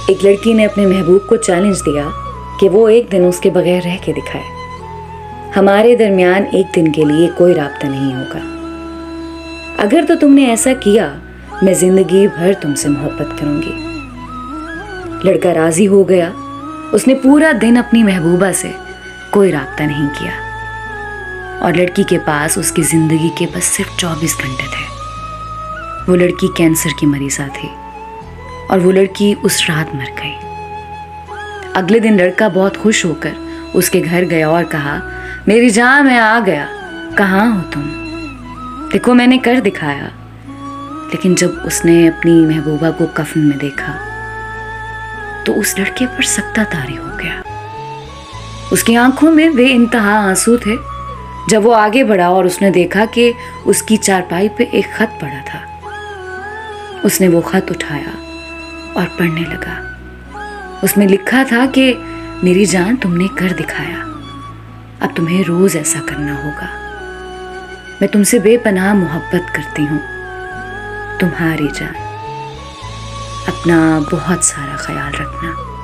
एक लड़की ने अपने महबूब को चैलेंज दिया कि वो एक दिन उसके बगैर रह के दिखाए। हमारे दरमियान एक दिन के लिए कोई राब्ता नहीं होगा। अगर तो तुमने ऐसा किया, मैं जिंदगी भर तुमसे मोहब्बत करूंगी। लड़का राजी हो गया। उसने पूरा दिन अपनी महबूबा से कोई राब्ता नहीं किया और लड़की के पास उसकी जिंदगी के बस सिर्फ 24 घंटे थे। वो लड़की कैंसर की मरीजा थी और वो लड़की उस रात मर गई। अगले दिन लड़का बहुत खुश होकर उसके घर गया और कहा, मेरी जान, मैं आ गया, कहाँ हो तुम? देखो मैंने कर दिखाया। लेकिन जब उसने अपनी महबूबा को कफन में देखा तो उस लड़के पर सख्ता तारी हो गया। उसकी आंखों में बेइंतहा आंसू थे। जब वो आगे बढ़ा और उसने देखा कि उसकी चारपाई पे एक खत पड़ा था, उसने वो खत उठाया और पढ़ने लगा। उसमें लिखा था कि मेरी जान, तुमने कर दिखाया, अब तुम्हें रोज ऐसा करना होगा। मैं तुमसे बेपनाह मोहब्बत करती हूँ, तुम्हारी जान। अपना बहुत सारा ख्याल रखना।